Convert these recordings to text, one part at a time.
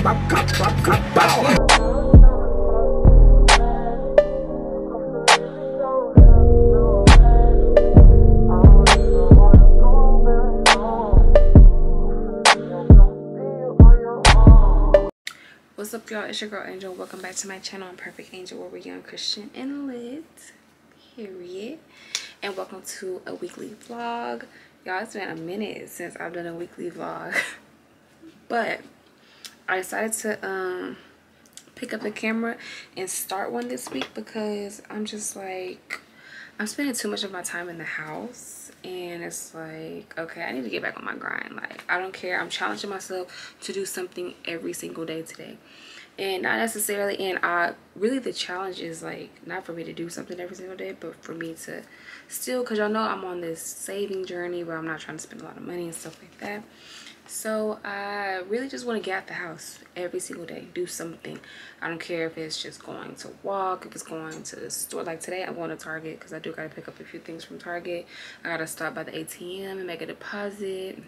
What's up, y'all? It's your girl Angel. Welcome back to my channel. I'm Perfect Angel, where we're young, Christian, and lit. Period. And welcome to a weekly vlog. Y'all, it's been a minute since I've done a weekly vlog. But I decided to pick up the camera and start one this week because I'm just like, I'm spending too much of my time in the house. And it's like, okay, I need to get back on my grind. Like, I don't care. I'm challenging myself to do something every single day today. And not necessarily, and really the challenge is like, not for me to do something every single day, but for me to still, because y'all know I'm on this saving journey where I'm not trying to spend a lot of money and stuff like that. So I really just want to get out the house every single day, do something. I don't care if it's just going to walk, if it's going to the store. Like today I'm going to Target because I do got to pick up a few things from Target. I got to stop by the ATM and make a deposit.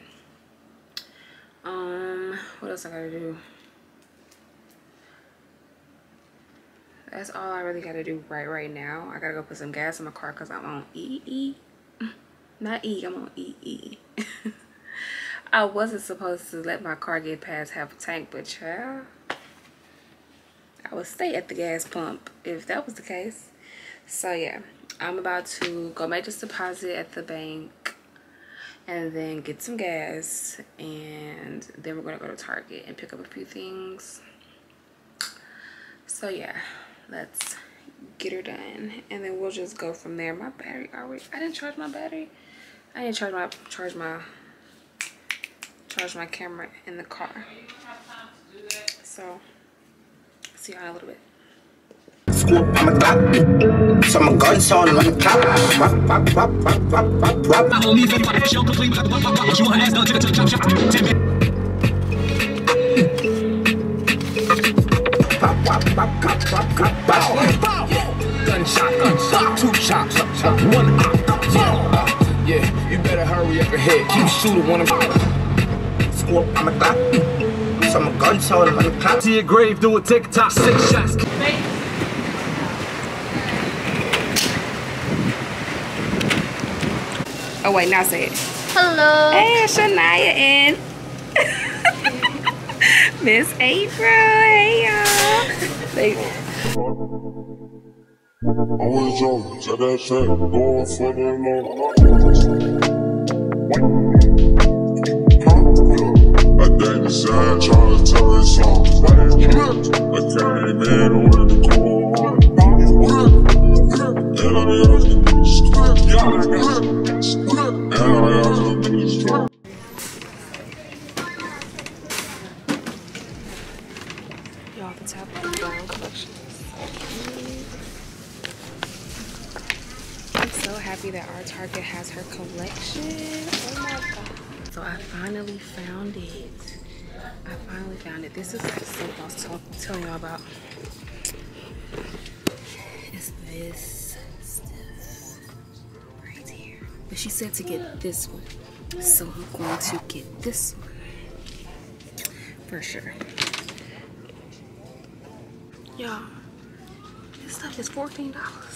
What else I got to do? That's all I really got to do right now. I got to go put some gas in my car because I'm on EE. Not E, I'm on EE. I wasn't supposed to let my car get past half a tank, but child, I would stay at the gas pump if that was the case. So yeah, I'm about to go make this deposit at the bank and then get some gas, and then we're gonna go to Target and pick up a few things. So yeah, let's get her done and then we'll just go from there. My battery already, I didn't charge my battery. I didn't charge my camera in the car. So see y'all in a little bit. Gunshot, two shots, one out. Yeah, you better hurry up ahead. Keep shooting one of I'm a clock. So I'm a gun, so I'm on the clock. See your grave, do a TikTok, 6 shots. Oh wait, now say it. Hello. Hey, Shania and Miss April. Hey y'all. I was joking, said that shit, going for the I did the side, trying to tell her songs. I came in with the core. And I y'all, the top of the brown collection. I'm so happy that our Target has her collection. Oh my god. So I finally found it. This is like something I was telling y'all about. It's this stuff right here. But she said to get this one. So I'm going to get this one. For sure. Y'all, this stuff is $14.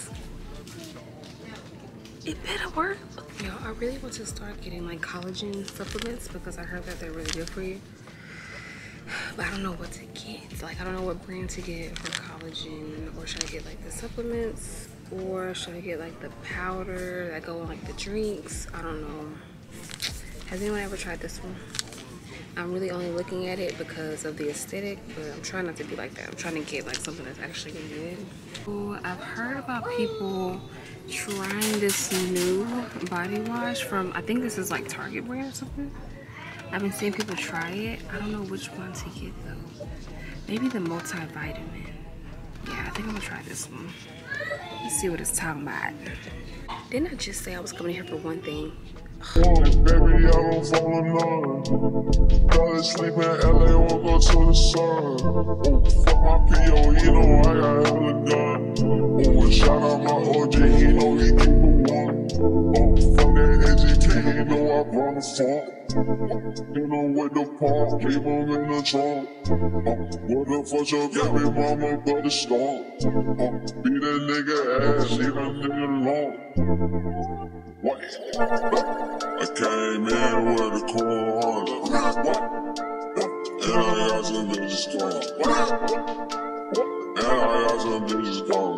It better work. Yo, I really want to start getting like collagen supplements because I heard that they're really good for you. But I don't know what to get. Like, I don't know what brand to get for collagen. Or should I get like the supplements? Or should I get like the powder that go in like the drinks? I don't know. Has anyone ever tried this one? I'm really only looking at it because of the aesthetic, but I'm trying not to be like that. I'm trying to get like something that's actually good. So I've heard about people trying this new body wash from, I think this is like Target brand or something. I've been seeing people try it. I don't know which one to get though. Maybe the multivitamin. Yeah, I think I'm gonna try this one. Let's see what it's talking about. Didn't I just say I was coming here for one thing? baby, I don't fall in love. Gotta sleep in LA, won't go to the sun. Oh, fuck my PO, you know I got hella gun. Oh, and shout out my OG, he know he keep a one. Oh, fuck that education. you know I brought a funk. You know with the pump, keep him in the trunk. What the fuck your baby mama but a storm? Beat that nigga ass, leave that nigga alone. What? I came in with a cool Honda. And I got some bitches gone. And I got some bitches gone.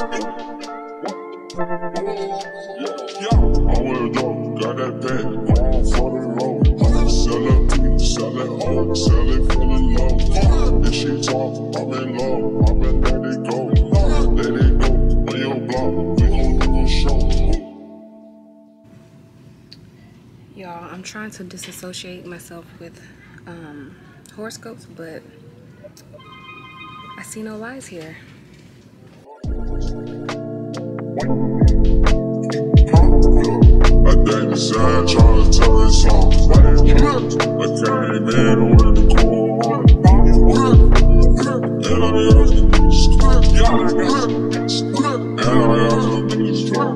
I went dope, got that bag, going for the road. Sell it, sell it, oh, sell it for the low. If she talk, I'm in love, I'm in let it go. Let it go, on your block, we gon' do a show. Y'all, I'm trying to disassociate myself with horoscopes, but I see no lies here. I think the side trying to tell us something. I came in with the cool one. And I got some bitches gone. And I got some bitches gone.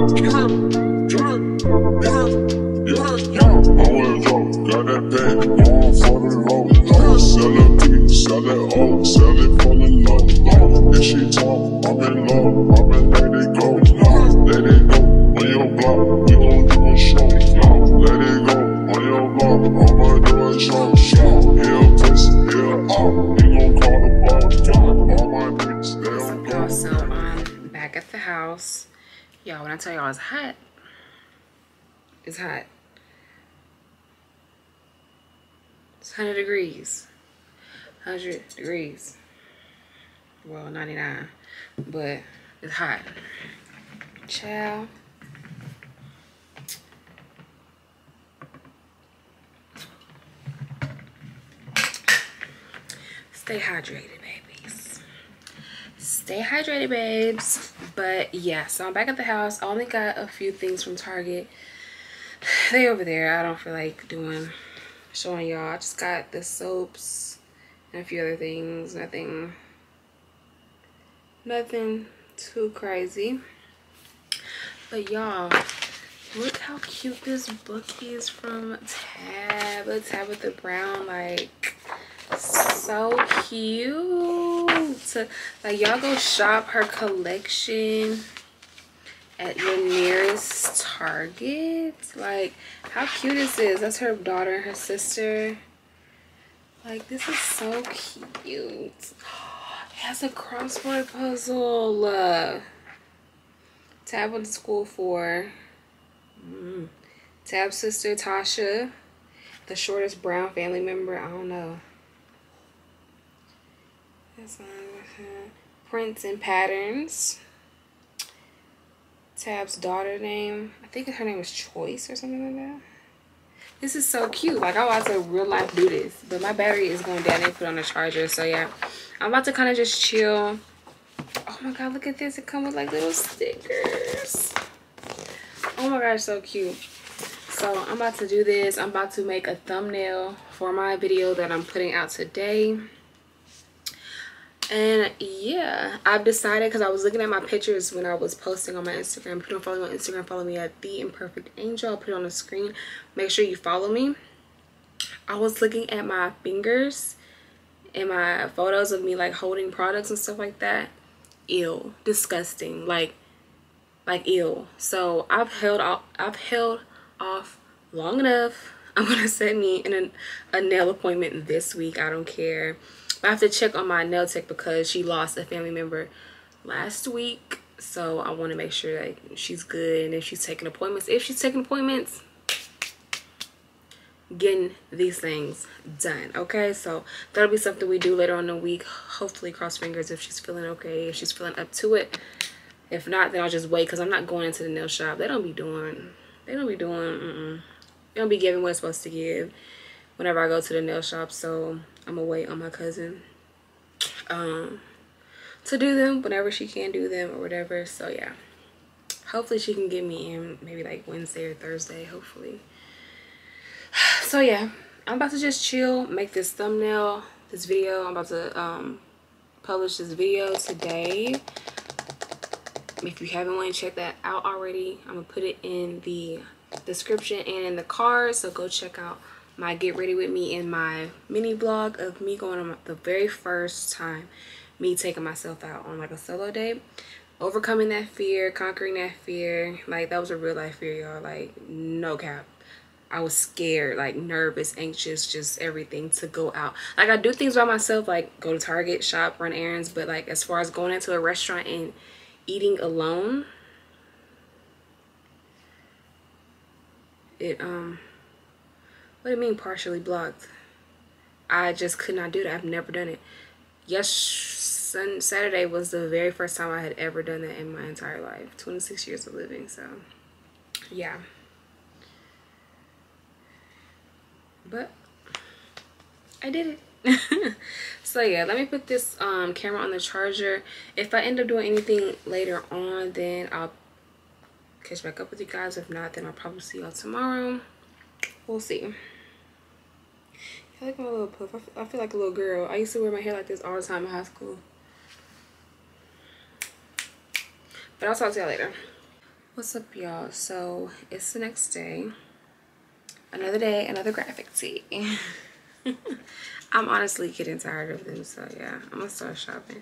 I went dope, got that bag, going for the road. Sell it, sell it, oh, sell it for the low. If she talk, I'm in love, I'm in let it go. Let it go, on your block, we gon' do a show. Let it go, on your block, I'ma do a show. Here a pussy, here a out, we gon' call the ball. All my niggas, they don't go. So I'm back at the house. Y'all, when I tell y'all it's hot, it's hot. It's 100 degrees. 100 degrees. Well, 99. But it's hot. Child. Stay hydrated, babies. Stay hydrated, babes. But yeah, so I'm back at the house. I only got a few things from Target. They over there. I don't feel like showing y'all. I just got the soaps and a few other things. Nothing too crazy. But y'all, look how cute this book is from Tab. A Tabitha Brown, like, so cute. Like, y'all go shop her collection at your nearest Target. Like, how cute is this? That's her daughter and her sister. Like, this is so cute. It has a crossword puzzle. Tab went to school for Tab's sister Tasha, the shortest Brown family member. I don't know. That's Prints and Patterns. Tab's daughter name, I think her name was Choice or something like that. This is so cute. Like, I want to real life do this, but my battery is going down. I put on the charger, so yeah, I'm about to kind of just chill. Oh my god, look at this. It comes with like little stickers. Oh my gosh, so cute. So I'm about to do this. I'm about to make a thumbnail for my video that I'm putting out today. And yeah, I've decided, because I was looking at my pictures when I was posting on my Instagram. If you don't follow me on Instagram, follow me at The Imperfect Angel. I'll put it on the screen. Make sure you follow me. I was looking at my fingers and my photos of me like holding products and stuff like that. Ew, disgusting, like ew. So I've held off long enough. I'm gonna set me in a nail appointment this week. I don't care. I have to check on my nail tech because she lost a family member last week, so I want to make sure that she's good, and if she's taking appointments, getting these things done. Okay, so that'll be something we do later on in the week. Hopefully, cross fingers, if she's feeling okay, if she's feeling up to it. If not, then I'll just wait, because I'm not going into the nail shop. They don't be giving what it's supposed to give whenever I go to the nail shop, so I'm gonna wait on my cousin to do them whenever she can do them or whatever. So yeah, hopefully she can get me in maybe like Wednesday or Thursday, hopefully. So yeah, I'm about to just chill, make this thumbnail, this video. I'm about to publish this video today. If you haven't went and checked that out already, I'm gonna put it in the description and in the card, so go check out my get ready with me in my mini vlog of me going on the very first time me taking myself out on like a solo date, overcoming that fear, conquering that fear. Like, that was a real life fear, y'all. Like, no cap. I was scared, like nervous, anxious, just everything to go out. Like, I do things by myself, like go to Target, shop, run errands, but like as far as going into a restaurant and eating alone, it what do you mean partially blocked? I just could not do that. I've never done it. Yes, Saturday was the very first time I had ever done that in my entire life. 26 years of living, so yeah. But I did it. So yeah, let me put this camera on the charger. If I end up doing anything later on, then I'll catch back up with you guys. If not, then I'll probably see y'all tomorrow. We'll see. I like my little puff. I feel like a little girl. I used to wear my hair like this all the time in high school. But I'll talk to y'all later. What's up, y'all? So it's the next day. Another day, another graphic tee. I'm honestly getting tired of them, so yeah, I'm gonna start shopping.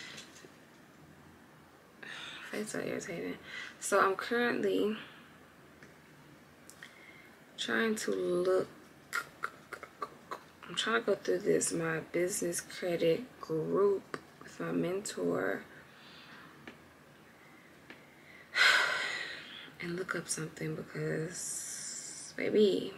Face so irritating. So I'm currently trying to look. I'm trying to go through this, my business credit group with my mentor, and look up something because, baby,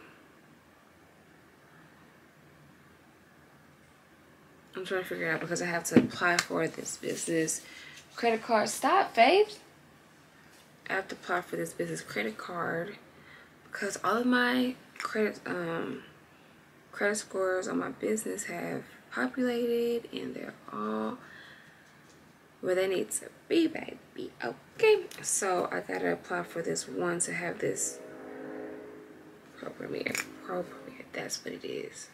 I'm trying to figure it out because I have to apply for this business credit card. Stop, Faith. I have to apply for this business credit card because all of my credit scores on my business have populated and they're all where they need to be, baby. Okay, so I gotta apply for this one to have this pro premier. That's what it is.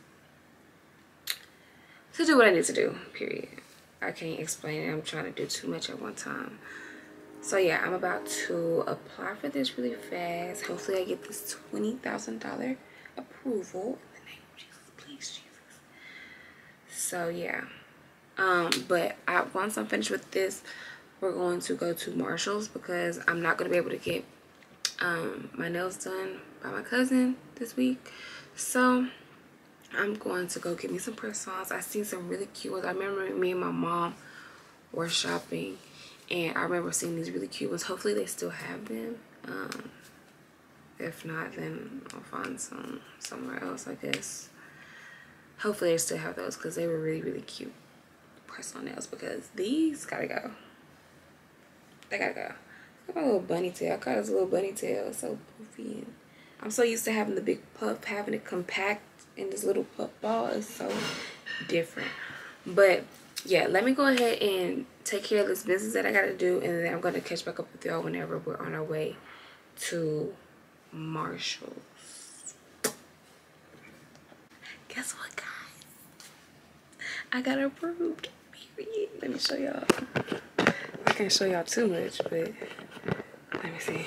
To do what I need to do, period. I can't explain it. I'm trying to do too much at one time. So yeah, I'm about to apply for this really fast. Hopefully I get this $20,000 approval. In the name of Jesus, please, Jesus. So yeah. But once I'm finished with this, we're going to go to Marshall's because I'm not going to be able to get my nails done by my cousin this week. So I'm going to go get me some press-ons. I seen some really cute ones. I remember me and my mom were shopping and I remember seeing these really cute ones. Hopefully they still have them. If not, then I'll find some somewhere else, I guess. Hopefully they still have those because they were really, really cute press-on nails, because these gotta go. They gotta go. Look at my little bunny tail. I call this little bunny tail. It's so poofy. And I'm so used to having the big puff, having it compact in this little puff ball. Is so different. But yeah, let me go ahead and take care of this business that I gotta do, and then I'm gonna catch back up with y'all whenever we're on our way to Marshall's. Guess what, guys? I got approved. Period. Let me show y'all. I can't show y'all too much, but let me see.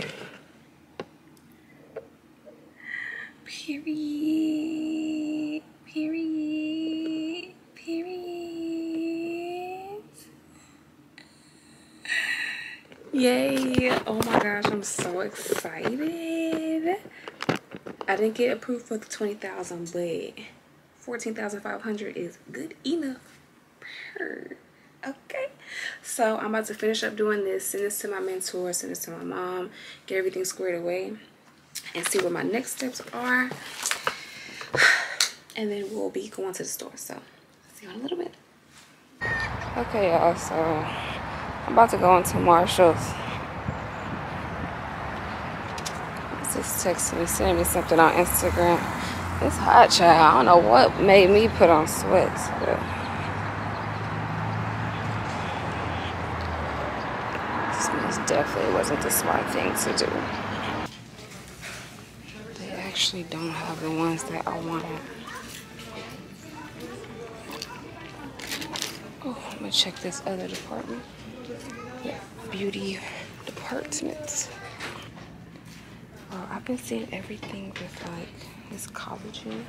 Period. Period. Period. Yay. Oh my gosh, I'm so excited. I didn't get approved for the $20,000, but $14,500 is good enough. Okay, so I'm about to finish up doing this, send this to my mentor, send this to my mom, get everything squared away, and see what my next steps are. And then we'll be going to the store. So see you in a little bit. Okay, y'all, so I'm about to go into Marshall's. Just texting me, sending me something on Instagram. It's hot, child. I don't know what made me put on sweats, but this definitely wasn't the smart thing to do. They actually don't have the ones that I wanted. Oh, I'm gonna check this other department. Yeah, beauty department. Oh, I I've been seeing everything with like this collagen.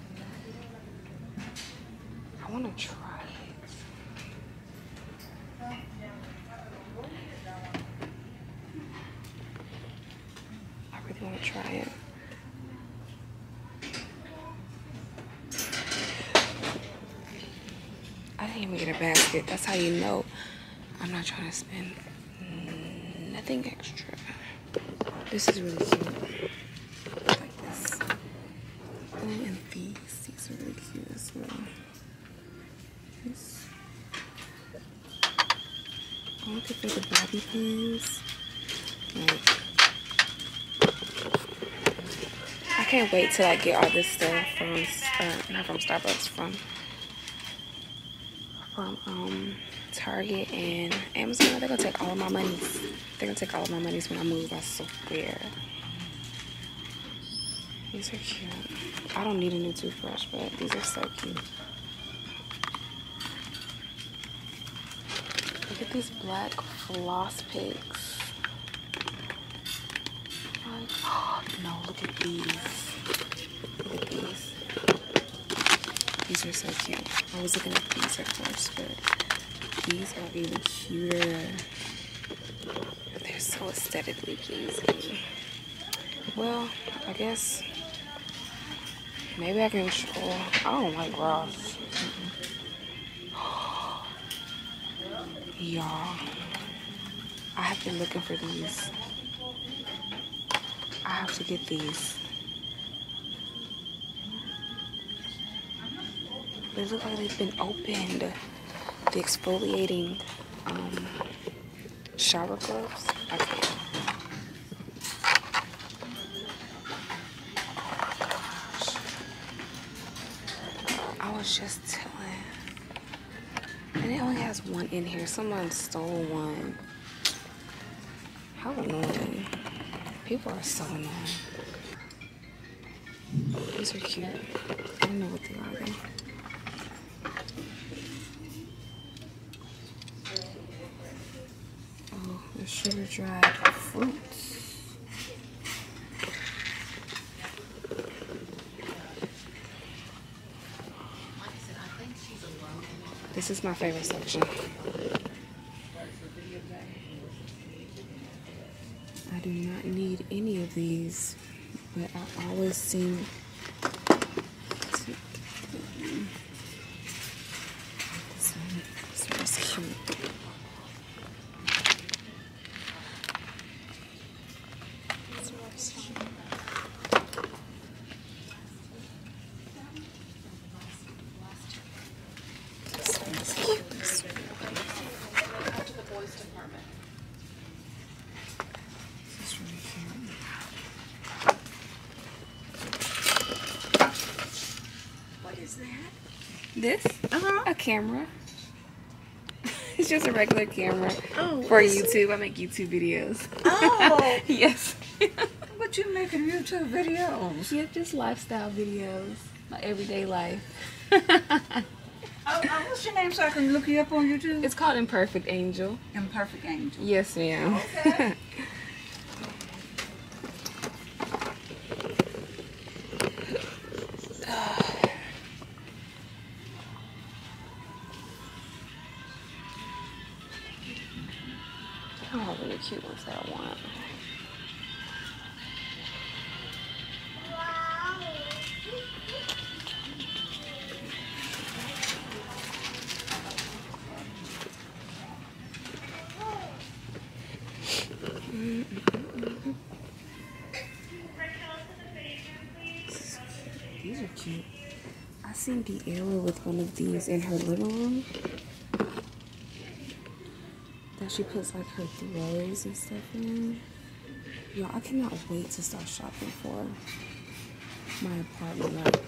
I want to try it. I really want to try it. I didn't even get a basket. That's how you know I'm not trying to spend nothing extra. This is really cute. Like this. And these are really cute as well. This. I'm looking for the bobby pins. Like, I can't wait till I get all this stuff from, not from Starbucks, from Target and Amazon. They're gonna take all of my monies. They're gonna take all of my monies when I move, I swear. These are cute. I don't need a new toothbrush, but these are so cute. Look at these black floss picks. Like, oh no, look at these. Look at these. These are so cute. I was looking at these at first, but these are even cuter. They're so aesthetically pleasing. Well, I guess maybe I can. Oh, I don't like Ross. Y'all, I have been looking for these. I have to get these. They look like they've been opened. The exfoliating shower gloves. Okay. I was just telling. And it only has one in here. Someone stole one. How annoying. People are so annoying. These are cute. I don't know what they are though. The sugar dried fruits. This is my favorite section. I do not need any of these, but I always seem to get them. This one's cute. This? A camera. It's just a regular camera for YouTube. I make YouTube videos. Oh! Yes. What you making YouTube videos? Yeah, just lifestyle videos. My everyday life. What's your name so I can look you up on YouTube? It's called Imperfect Angel. Imperfect Angel. Yes, ma'am. Okay. Oh, really cute ones that I want. These are cute. I seen De'Ara with one of these in her living room. That she puts like her throws and stuff in. Yo, I cannot wait to start shopping for my apartment. Like,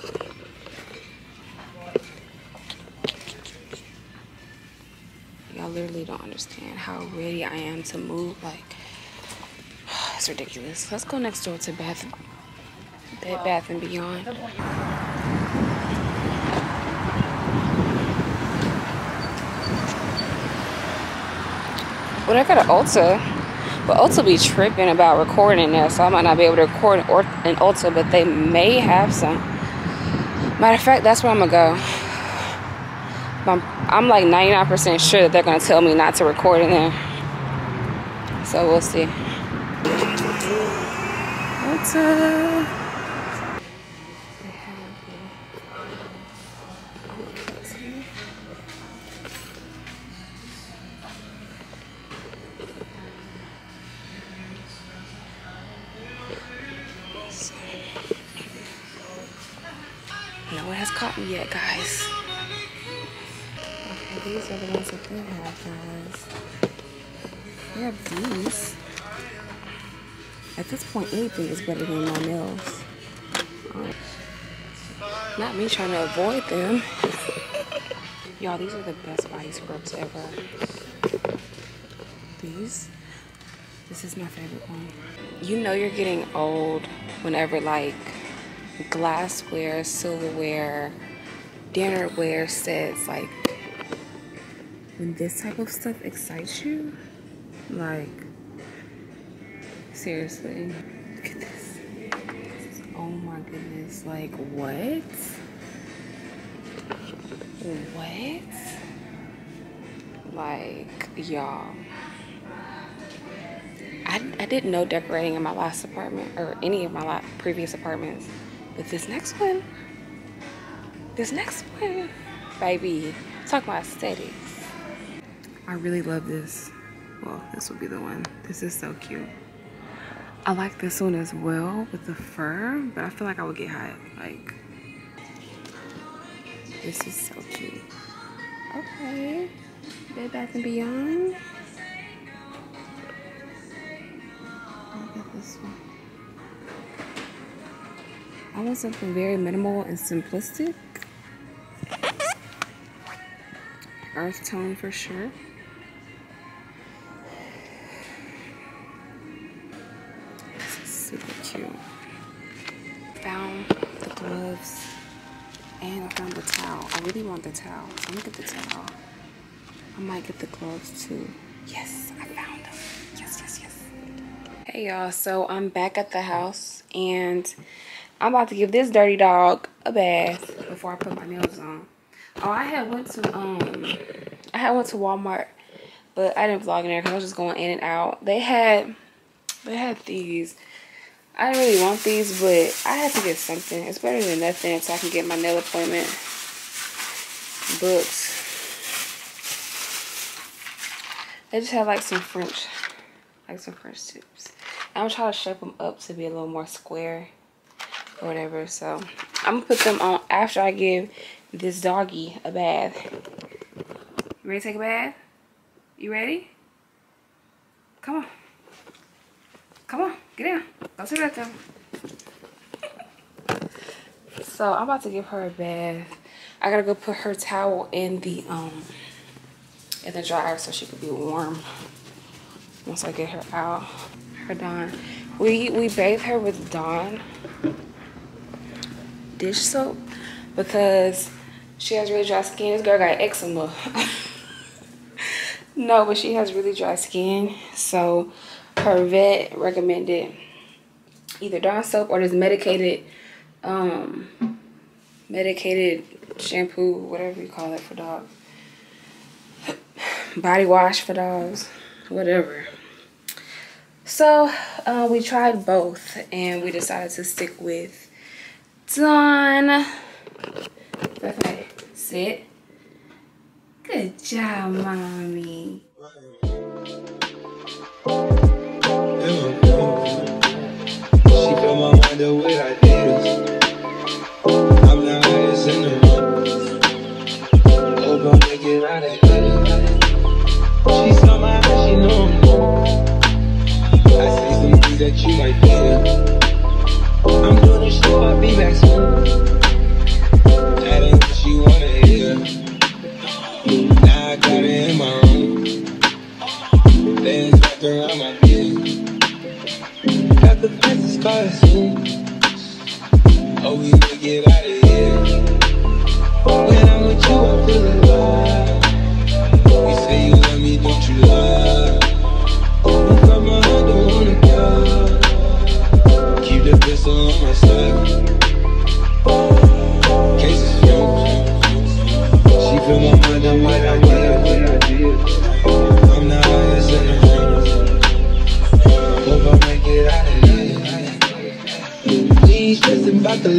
y'all literally don't understand how ready I am to move. Like, it's ridiculous. Let's go next door to Bed Bath and Beyond. But I got an Ulta. But Ulta be tripping about recording there, so I might not be able to record in Ulta, but they may have some. Matter of fact, that's where I'm gonna go. I'm like 99% sure that they're gonna tell me not to record in there. So we'll see. Ulta. No one has caught me yet, guys. Okay, these are the ones that they have, guys. They have these. At this point, anything is better than my nails. Not me trying to avoid them. Y'all, these are the best body scrubs ever. These. This is my favorite one. You know you're getting old whenever, like, glassware, silverware, dinnerware sets, like, when this type of stuff excites you, like, seriously, look at this. Oh my goodness, like, what? Like, y'all, I didn't know decorating in my last apartment or any of my previous apartments, but this next one, baby, talk about aesthetics. I really love this. Well, this will be the one. This is so cute. I like this one as well with the fur, but I feel like I would get hot. Like, this is so cute. Okay, Bed Bath & Beyond. Look at this one. I want something very minimal and simplistic. Earth tone for sure. This is super cute. Found the gloves and I found the towel. I really want the towel. I'm gonna get the towel. I might get the gloves too. Yes, I found them. Yes, yes, yes. Hey y'all, so I'm back at the house and I'm about to give this dirty dog a bath before I put my nails on. Oh, I had went to Walmart, but I didn't vlog in there because I was just going in and out. They had these. I didn't really want these, but I had to get something. It's better than nothing, so I can get my nail appointment booked. They just have like some French tips. I'm gonna try to shape them up to be a little more square or whatever. So I'm gonna put them on after I give this doggy a bath. You ready to take a bath? You ready? Come on. Come on, get down. Go to the bathroom. So I'm about to give her a bath. I gotta go put her towel in the dryer so she could be warm once I get her out. Her Dawn. We bathe her with Dawn dish soap because she has really dry skin. This girl got eczema. No, but she has really dry skin, so her vet recommended either Dawn soap or this medicated shampoo, whatever you call it for dogs, body wash for dogs, whatever. So we tried both and we decided to stick with Dawn. Okay, sit. Good job, mommy. She fill my mind up with ideas. I'm the highest in the room. Hope I'm making out of here. She saw my eyes, she know I'm wrong. I see some things that you might fear. I'm doing this shit, I'll be back soon. That ain't what she wanna hear. Now I got it in my room. Things wrapped around my neck. Got the princess card soon. Oh, we will get out of here. When I'm with you, I feel alive. You say you love me, don't you lie? You got my heart.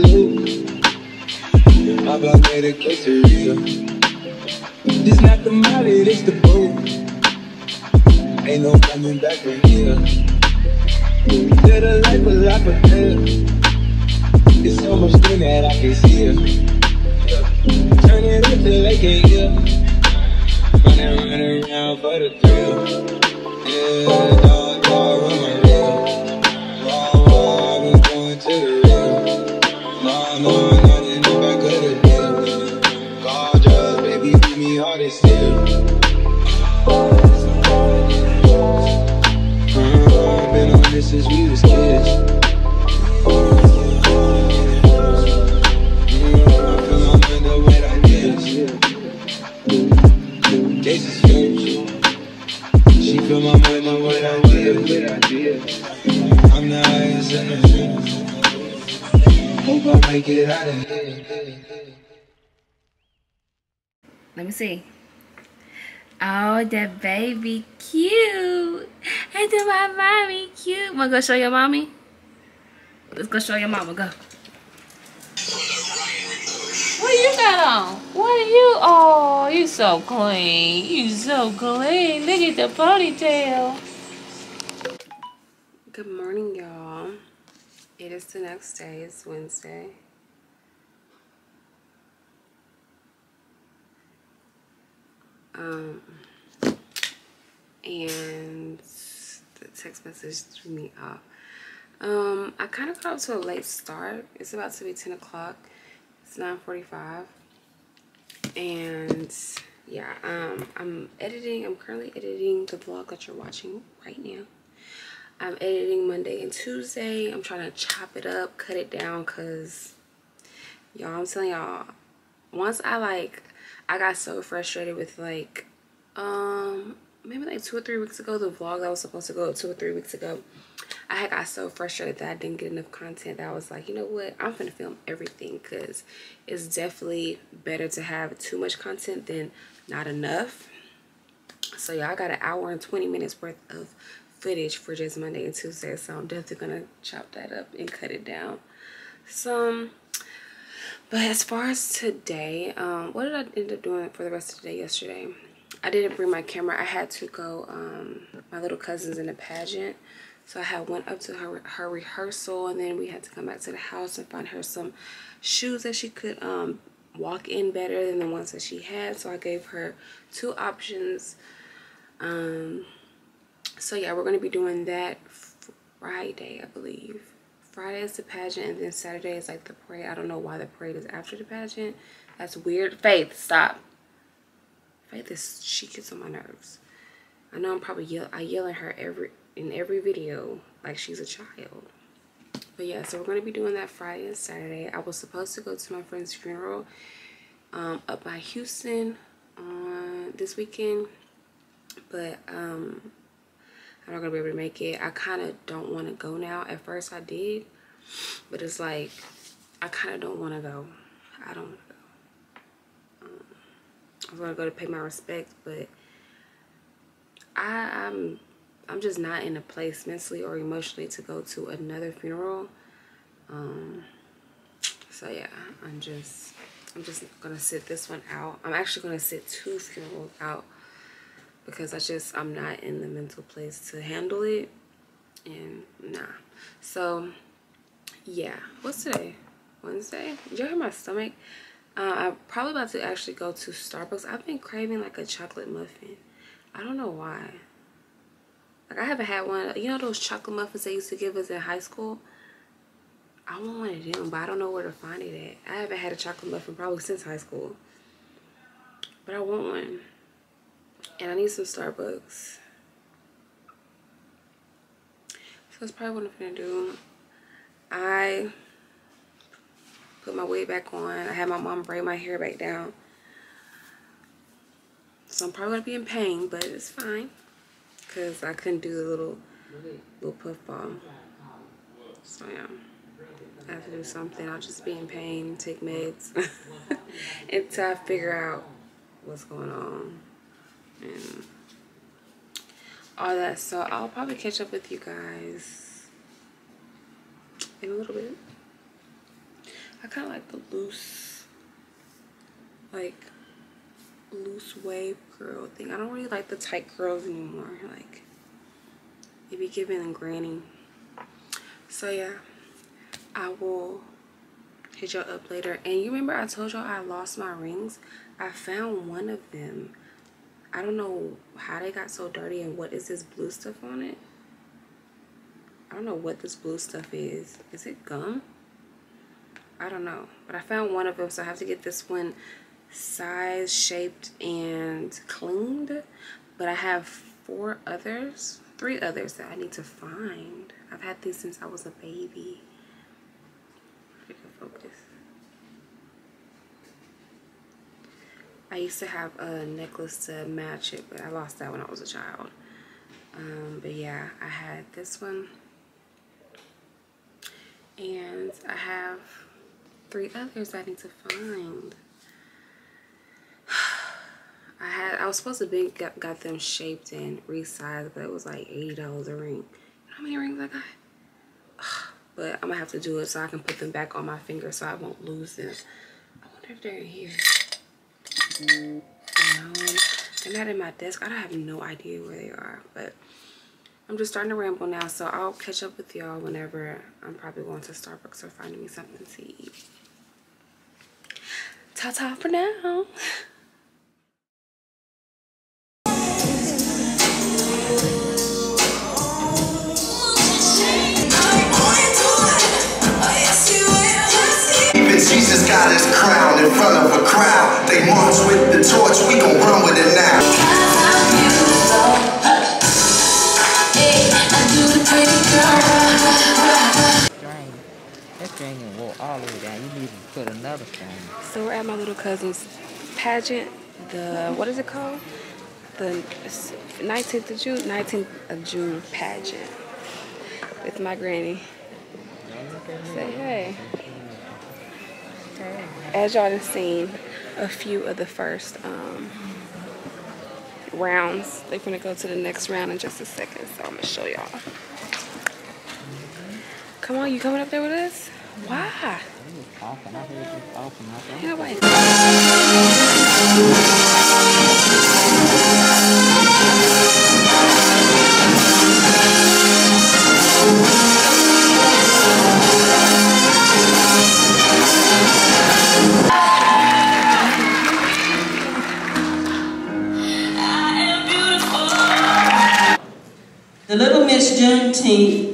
move. My block made it close to Rio. This not the molly, this the boat. Ain't no coming back from here. Live a life a lot of hell. There's so much thing that I can see her. Turn it up till they can't hear. Running around for the thrill. Yeah, dog, run my reel. Raw, I've been going to the real. No, nothing in back of the deal. Gorgeous, baby, beat me hard and still. Been on this since we was kids. I feel my mind the way I did. Cases first. She feel my mind the way I did. I'm the highest in the field. Hope I make it out of here. Let me see. Oh, that baby cute. And then my mommy cute. Wanna go show your mommy? Let's go show your mama. Go. What you got on? What are you? Oh, you so clean. You so clean. Look at the ponytail. Good morning, y'all. It is the next day. It's Wednesday. And the text message threw me off. I kind of got off to a late start. It's about to be 10 o'clock. It's 9:45. And yeah, I'm currently editing the vlog that you're watching right now. I'm editing Monday and Tuesday. I'm trying to chop it up, cut it down, cause y'all, I'm telling y'all, once I got so frustrated with like maybe like 2 or 3 weeks ago, the vlog that was supposed to go up 2 or 3 weeks ago, I had got so frustrated that I didn't get enough content that I was like, you know what, I'm gonna film everything, because it's definitely better to have too much content than not enough. So yeah, I got an hour and 20 minutes worth of footage for just Monday and Tuesday, so I'm definitely gonna chop that up and cut it down some. But as far as today, what did I end up doing for the rest of the day yesterday? I didn't bring my camera. I had to go, my little cousin's in a pageant. So I went up to her rehearsal, and then we had to come back to the house and find her some shoes that she could walk in better than the ones that she had. So I gave her 2 options. So yeah, we're going to be doing that Friday, I believe. Friday is the pageant, and then Saturday is like the parade. I don't know why the parade is after the pageant. That's weird. Faith, stop. Faith she gets on my nerves. I know I'm probably I yell at her in every video like she's a child. But yeah, so we're going to be doing that Friday and Saturday. I was supposed to go to my friend's funeral up by Houston this weekend, but I'm not gonna be able to make it. I kind of don't want to go now. At first I did, but it's like I kind of don't want to go. I don't want to go. I was gonna go to pay my respects, but I'm just not in a place mentally or emotionally to go to another funeral. So yeah, I'm just gonna sit this one out. I'm actually gonna sit 2 funerals out, because I'm not in the mental place to handle it, and nah. So yeah, what's today? Wednesday? Did y'all hear my stomach? I'm probably about to actually go to Starbucks. I've been craving like a chocolate muffin. I don't know why. Like, I haven't had one. You know those chocolate muffins they used to give us in high school? I want one of them, but I don't know where to find it at. I haven't had a chocolate muffin probably since high school, but I want one. And I need some Starbucks. So that's probably what I'm gonna do. I put my wig back on. I had my mom braid my hair back down. So I'm probably gonna be in pain, but it's fine, because I couldn't do the little puff ball. So yeah, I have to do something. I'll just be in pain, take meds until I figure out what's going on and all that. So I'll probably catch up with you guys in a little bit. I kind of like the loose wave curl thing. I don't really like the tight curls anymore. Like, it be giving granny. So yeah, I will hit y'all up later. And you remember I told y'all I lost my rings? I found one of them. I don't know how they got so dirty and what is this blue stuff on it. I don't know what this blue stuff is. Is it gum? I don't know. But I found one of them, so I have to get this one size, shaped, and cleaned. But I have three others that I need to find. I've had these since I was a baby. If you can focus. I used to have a necklace to match it, but I lost that when I was a child. But yeah, I had this one. And I have 3 others I need to find. I was supposed to got them shaped and resized, but it was like $80 a ring. You know how many rings I got? But I'm gonna have to do it so I can put them back on my finger so I won't lose them. I wonder if they're in here. No, they're not in my desk. I have no idea where they are, but I'm just starting to ramble now, so I'll catch up with y'all whenever I'm probably going to Starbucks or finding me something to eat. Ta-ta for now. Jesus got his crown in front of a crowd. They march with the torch, we gon' run with it now. That string will walk all the way down. You need to put another string. So we're at my little cousin's pageant. What is it called? The 19th of June pageant with my granny. Say hey. As y'all have seen a few of the first rounds, they're gonna go to the next round in just a second, so I'm gonna show y'all. Come on, you coming up there with us? Why? Yeah, wait. The Little Miss Juneteenth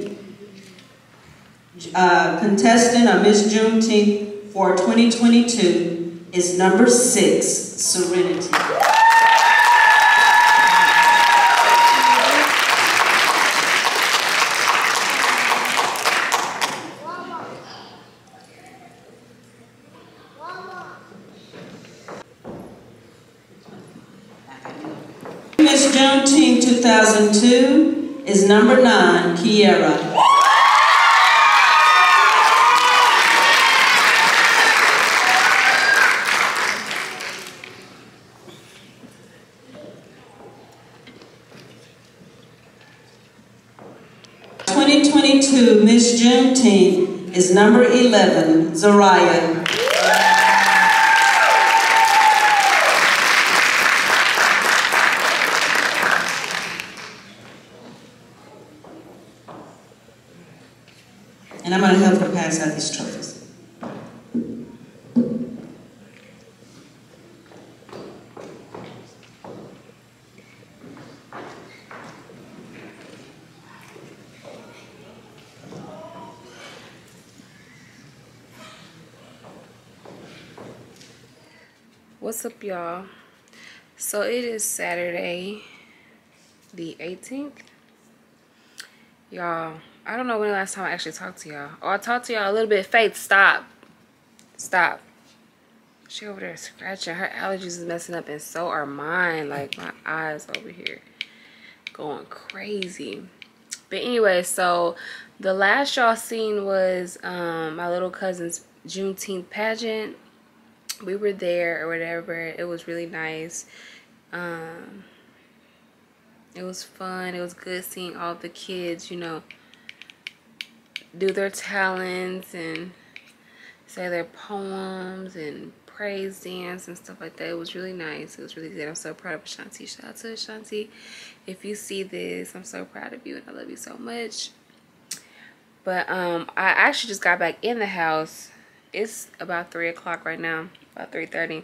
contestant of Miss Juneteenth for 2022 is number 6, Serenity. Miss Juneteenth 2002 is number 9, Kiera. Miss Juneteenth is number 11, Zariah. And I'm going to help her pass out these trophies. What's up, y'all? So it is Saturday the 18th. Y'all, I don't know when the last time I actually talked to y'all. Oh, I talked to y'all a little bit. Faith, stop. Stop. She over there scratching. Her allergies is messing up, and so are mine. Like, my eyes over here going crazy. But anyway, so the last y'all seen was my little cousin's Juneteenth pageant. We were there or whatever. It was really nice. It was fun. It was good seeing all the kids, you know, do their talents and say their poems and praise dance and stuff like that. It was really nice. It was really good. I'm so proud of Ashanti. Shout out to Ashanti. If you see this, I'm so proud of you and I love you so much. But I actually just got back in the house. It's about 3 o'clock right now, about 3:30.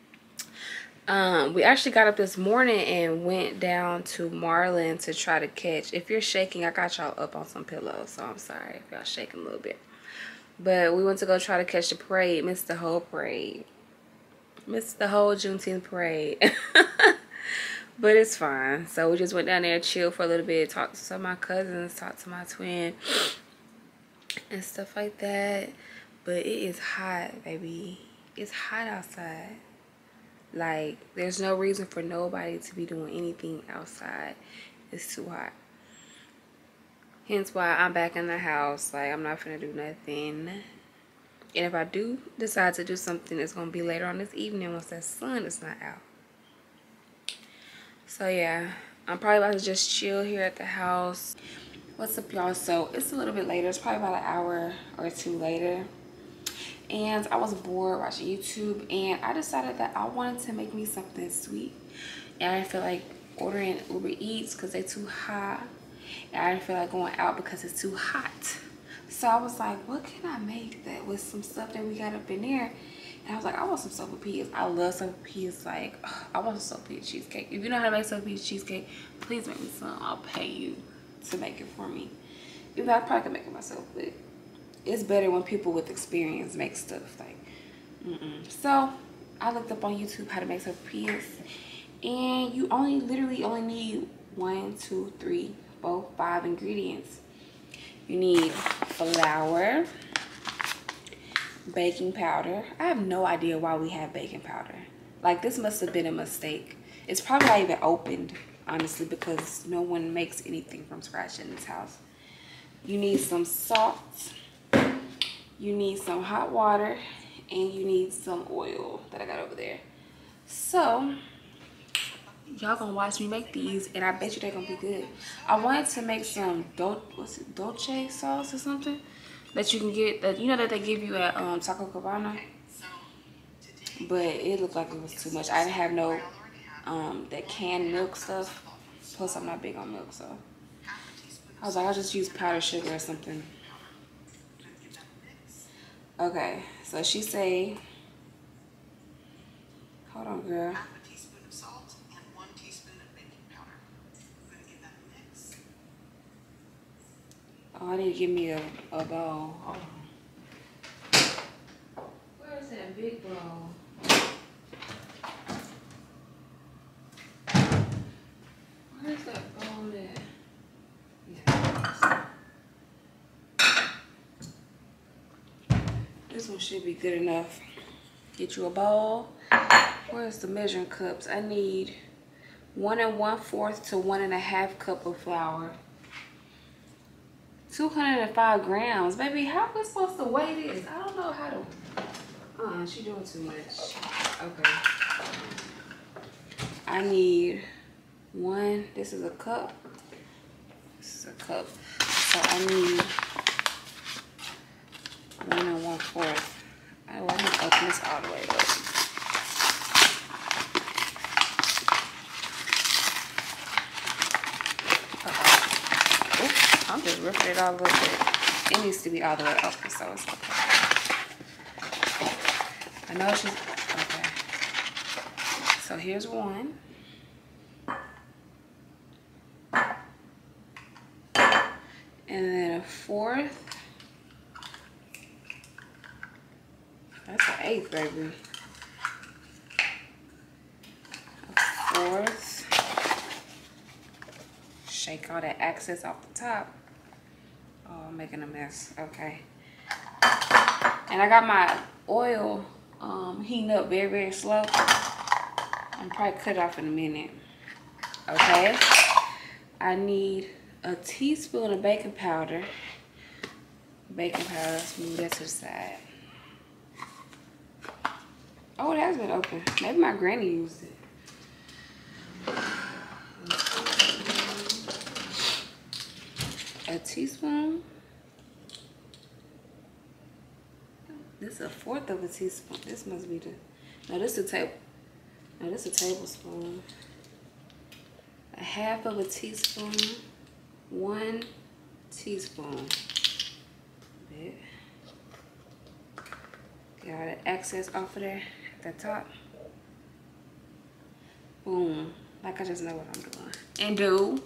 We actually got up this morning and went down to Marlin to try to catch. If you're shaking, I got y'all up on some pillows, so I'm sorry if y'all shaking a little bit. But we went to go try to catch the parade. Missed the whole parade. Missed the whole Juneteenth parade. But it's fine. So we just went down there, chilled for a little bit, talked to some of my cousins, talked to my twin, and stuff like that. But it is hot, baby. It's hot outside. Like, there's no reason for nobody to be doing anything outside. It's too hot. Hence why I'm back in the house. Like, I'm not finna do nothing. And if I do decide to do something, it's gonna be later on this evening once that sun is not out. So yeah, I'm probably about to just chill here at the house. What's up, y'all? So it's a little bit later. It's probably about an hour or two later. And I was bored watching YouTube, and I decided that I wanted to make me something sweet. And I didn't feel like ordering Uber Eats because they're too high. And I didn't feel like going out because it's too hot. So I was like, what can I make that with some stuff that we got up in there? And I was like, I want some sopapillas. I love sopapillas. Like, ugh, I want some sopapilla cheesecake. If you know how to make sopapilla cheesecake, please make me some. I'll pay you to make it for me. Even though I probably could make it myself, but it's better when people with experience make stuff. Like, So I looked up on YouTube how to make sopapillas, and you literally only need 1, 2, 3, 4, 5 ingredients. You need flour, baking powder. I have no idea why we have baking powder. Like, this must have been a mistake. It's probably not even opened, honestly, because no one makes anything from scratch in this house. You need some salt. You need some hot water, and you need some oil that I got over there. So y'all gonna watch me make these, and I bet you they're gonna be good. I wanted to make some dolce sauce or something that you can get, that you know that they give you at Taco Cabana, but it looked like it was too much. I didn't have no that canned milk stuff. Plus, I'm not big on milk, so I was like, I'll just use powdered sugar or something. Okay, so she say, hold on, girl. Half a teaspoon of salt and 1 teaspoon of baking powder. I'm going to give that a mix. Oh, I need to give me a bowl. Hold on. Where is that big bowl? Where's that bowl at? Yeah. This one should be good enough. Get you a bowl. Where's the measuring cups? I need 1 1/4 to 1 1/2 cup of flour. 205 grams. Baby, how are we supposed to weigh this? I don't know how to. She doing too much. Okay. I need 1. This is a cup. This is a cup. So I need 1 1/4. I want to open this all the way up. Oops, I'm just ripping it all a little bit. It needs to be all the way open, so it's okay. I know she's okay. So here's 1. And then a 1/4. That's an 1/8, baby. A 1/4. Shake all that excess off the top. Oh, I'm making a mess. Okay. And I got my oil heating up very, very slow. I'm probably cut it off in a minute. Okay. I need a teaspoon of baking powder. Baking powder. Let's move that to the side. Oh, it has been open. Maybe my granny used it. A teaspoon This is a fourth of a teaspoon. This must be the, no, this is a table. No, this is a tablespoon. A half of a teaspoon. 1 teaspoon. Bit. Get all the excess off of there at the top. Boom. Like I just know what I'm doing. And do.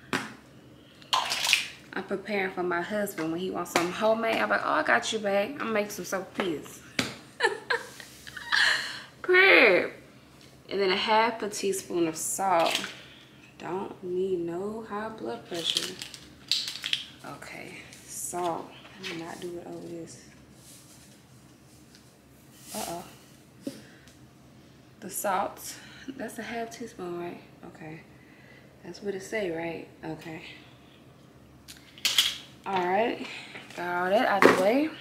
I'm preparing for my husband when he wants something homemade. I'm like, oh, I got you, babe. I'm gonna make some sopapillas. Crib. And then a half a teaspoon of salt. Don't need no high blood pressure. Okay, salt. Let me not do it over this. Uh-oh. The salt. That's a half teaspoon, right? Okay. That's what it say, right? Okay. Alright. Got all that out of the way.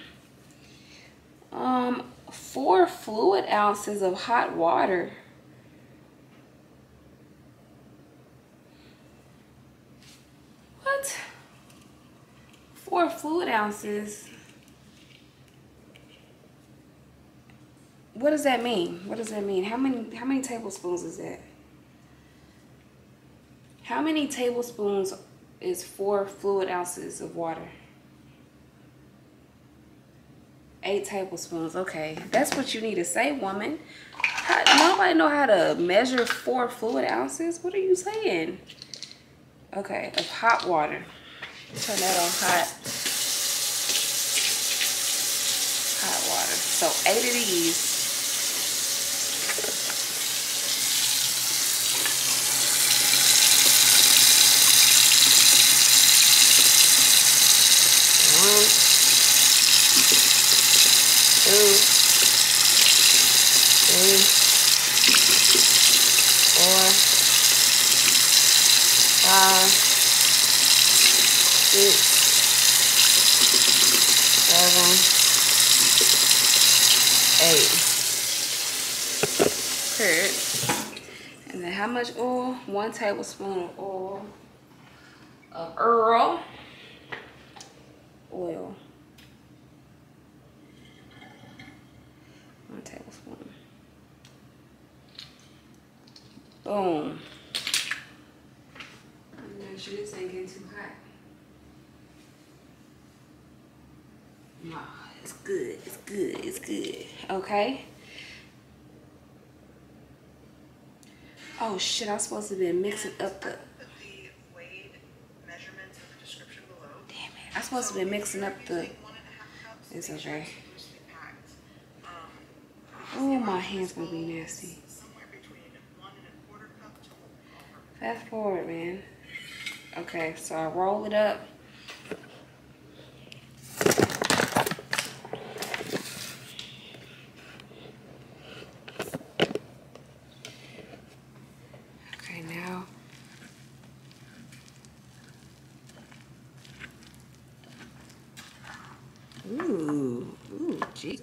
4 fluid ounces of hot water. What? 4 fluid ounces. What does that mean? What does that mean? How many tablespoons is that? How many tablespoons is 4 fluid ounces of water? 8 tablespoons. Okay, that's what you need to say, woman. Nobody know how to measure 4 fluid ounces. What are you saying? Okay, of hot water. Turn that on hot. Hot water. So 8 of these. And then how much oil? 1 tablespoon of oil. Of oil. 1 tablespoon. Boom. Make sure this ain't getting too hot. No, it's good. It's good. It's good. Okay. Oh shit! I'm supposed to be mixing up the. Damn it! I'm supposed to be mixing up the. It's okay. Oh, my hand's gonna be nasty. Fast forward, man. Okay, so I roll it up. Okay, now. Ooh, jeez.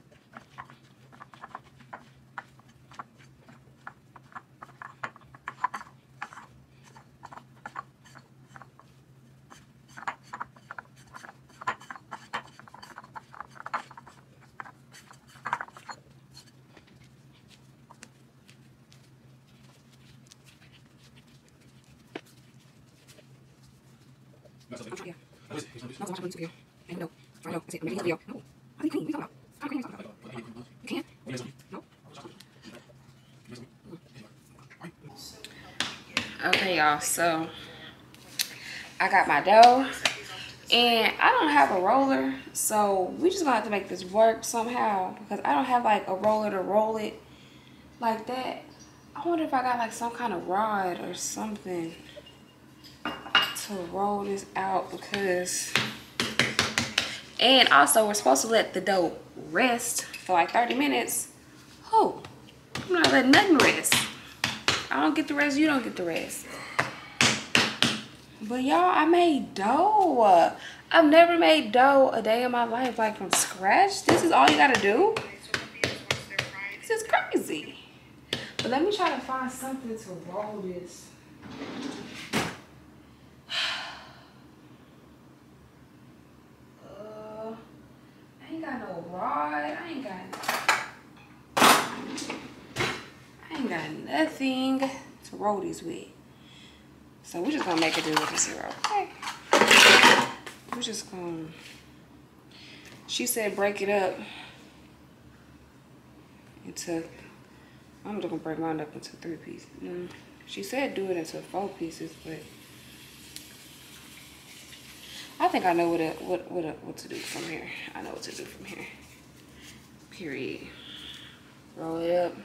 Okay, y'all, so I got my dough and I don't have a roller, so we just gonna have to make this work somehow because I don't have like a roller to roll it like that. I wonder if I got like some kind of rod or something to roll this out because, and also we're supposed to let the dough rest for like 30 minutes. Oh, I'm not letting nothing rest. I don't get the rest, you don't get the rest. But y'all, I made dough. I've never made dough a day in my life, like from scratch. This is all you gotta do? This is crazy. But let me try to find something to roll this. I ain't got no rod. I got nothing to roll these with. So we're just gonna make it do with the 0. Okay. We're just gonna, she said break it up into, I'm just gonna break mine up into 3 pieces. She said do it into 4 pieces, but I think I know what to do from here. I know what to do from here. Period. Roll it up.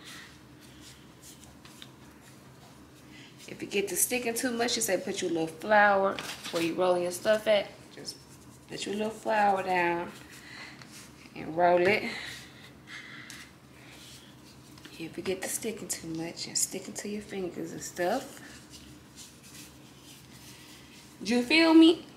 If you get to sticking too much, you say put your little flour where you rolling your stuff at. Just put your little flour down and roll it. If you get to sticking too much and sticking to your fingers and stuff. Did you feel me?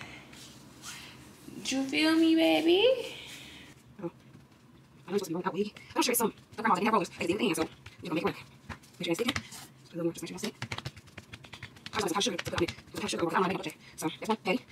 Did you feel me, baby? Oh, I'm supposed to be rolling out wig. I'm sure it's some grandmas didn't have rollers. They did it in, so you're gonna make it work. Make sure it's sticking. Just a little more, just make sure it's stick. I was going to sugar to put on it. Just have sugar over. I don't want to make it. So that's one patty.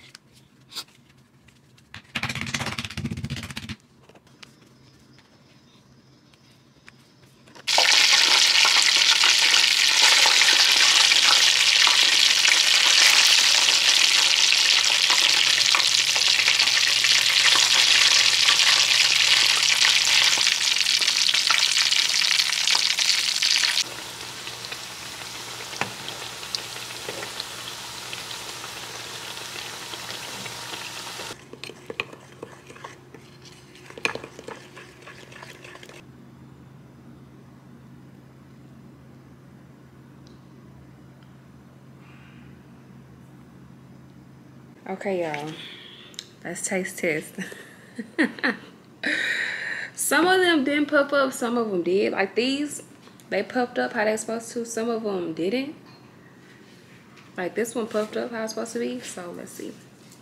Okay, y'all. Let's taste test. Some of them didn't puff up, some of them did. Like these, they puffed up how they're supposed to. Some of them didn't. Like this one puffed up how it's supposed to be. So let's see.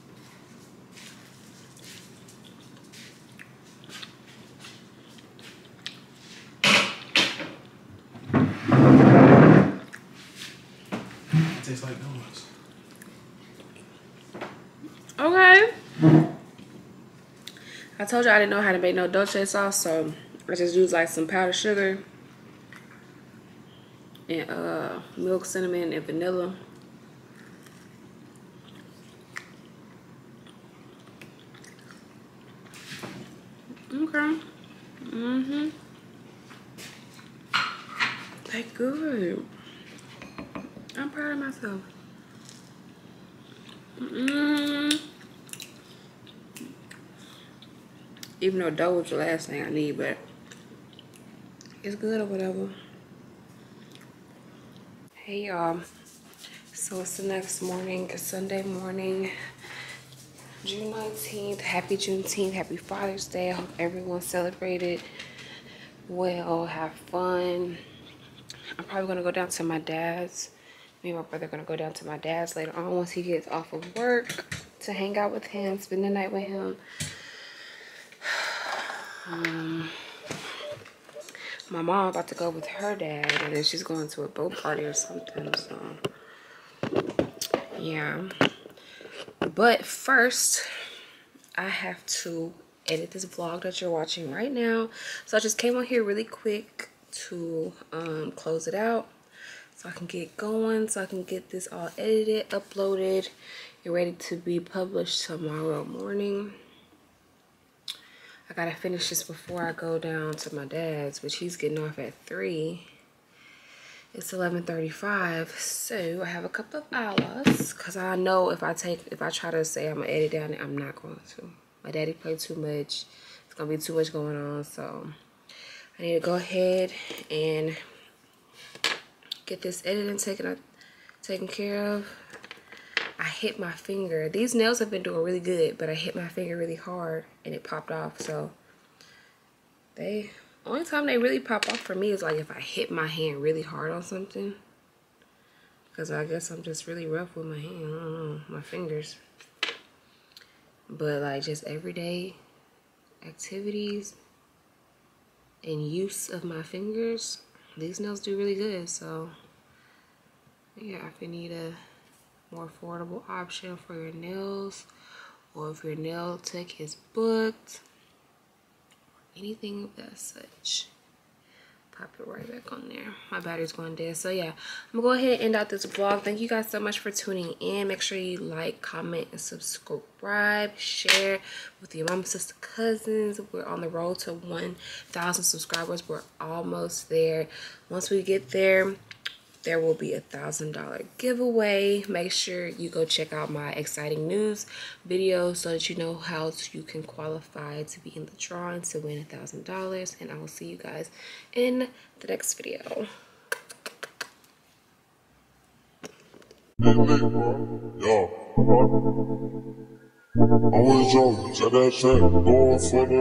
It tastes like donuts. Okay. I told you I didn't know how to make no dolce sauce, so I just used like some powdered sugar and milk, cinnamon, and vanilla. Okay. They good. I'm proud of myself. Even though dough was the last thing I need, but it's good or whatever. Hey y'all. So it's the next morning, it's Sunday morning, June 19th. Happy Juneteenth, happy Father's Day. I hope everyone celebrated well, have fun. I'm probably gonna go down to my dad's. Me and my brother are gonna go down to my dad's later on once he gets off of work to hang out with him, spend the night with him. My mom about to go with her dad, and then she's going to a boat party or something. So yeah. But first, I have to edit this vlog that you're watching right now. So I just came on here really quick to close it out, so I can get going, so I can get this all edited, uploaded, and ready to be published tomorrow morning. I gotta finish this before I go down to my dad's, which he's getting off at 3. It's 11:35, so I have a couple of hours, because I know if I try to say I'm gonna edit down it, I'm not going to. My daddy played too much. It's gonna be too much going on, so I need to go ahead and get this editing taken care of. I hit my finger. These nails have been doing really good, but I hit my finger really hard and it popped off. So only time they really pop off for me is like if I hit my hand really hard on something. Because I guess I'm just really rough with my hand. I don't know, my fingers. But like just everyday activities and use of my fingers, these nails do really good. So yeah, if you need a more affordable option for your nails, or if your nail tech is booked, anything of that such, pop it right back on there. My battery's going dead. So yeah, I'm gonna go ahead and end out this vlog. Thank you guys so much for tuning in. Make sure you like, comment, and subscribe. Share with your mom, sister, cousins. We're on the road to 1,000 subscribers. We're almost there. Once we get there, there will be a $1,000 giveaway. Make sure you go check out my exciting news video so that you know how you can qualify to be in the drawing to win $1,000. And I will see you guys in the next video. Yo, I was joking, said that shit, going for the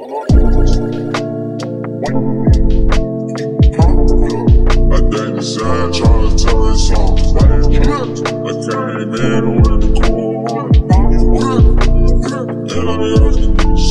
I think the side trying to tell us something. I came in with the core on it. And I got some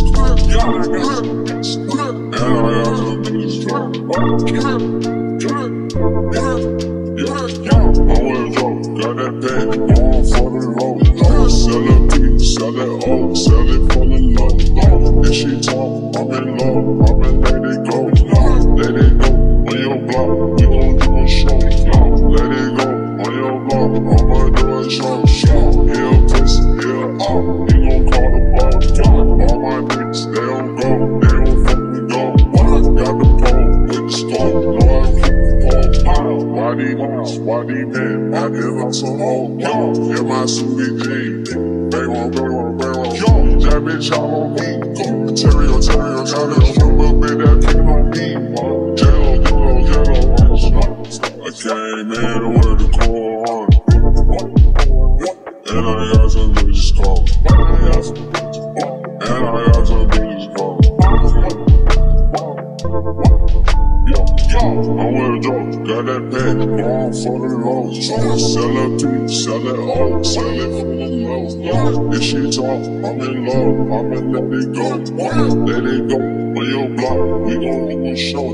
I went drunk, got that bag, going for the road. Sell it deep, sell it old, sell it for the low. If she talk, I'm in love, I'm in let it go. Let it go on your block, we gon' do a show. Let it go on your block, I'ma do a show. Here a piss, here a out, you gon' call the ball. All my niggas, they don't go, they don't fucking go. Got the pole with the storm, know I keep the pole. Why these moms, why these men, I give up some hope. In my suited jeans, bang on, yo, that bitch all on me. Terrio, remember bitch that came on me. Jello, I came in with the core on it. And I got some bitches calling. And I got some bitches calling. Yo, I went drunk, got that bag, going for the low. Sell it deep, sell it old, sell it for the low. If she talk, I'm in love, I'ma let it go. Let it go on your block, we gon' do a show.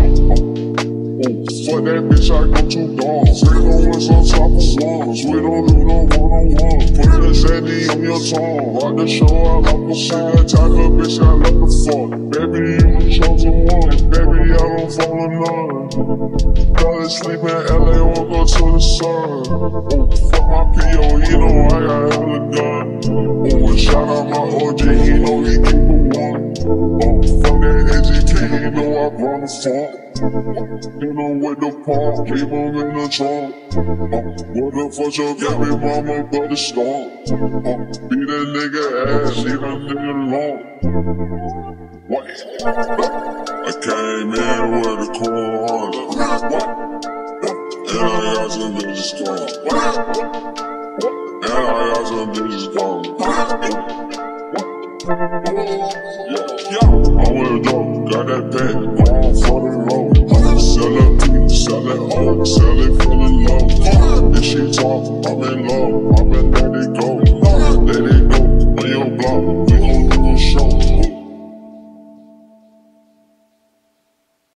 For that bitch, I go too long. We don't what's on top of songs. We don't do no one-on-one. Put the Zandy on your tongue. Rock the show, I like to see that type of bitch I love to fuck. Baby, you the chosen one. Baby, I don't fall in none. Gotta sleep in LA or go to the sun. Fuck my P.O., you know I got hella gun. And shout out my OG, you know he keep a one. Fuck that AGK, you know I run the fuck. You know with the pump, keep them in the trunk. What the fuck your baby mama but the storm? Beat a nigga ass, leave a nigga long. What? I came in with the core on it. And I got some bitches gone. And I got some bitches gone. I went drunk, got that bag, going for the road. Sell it deep, sell it old, sell it for the low. If she talk, I'm in love.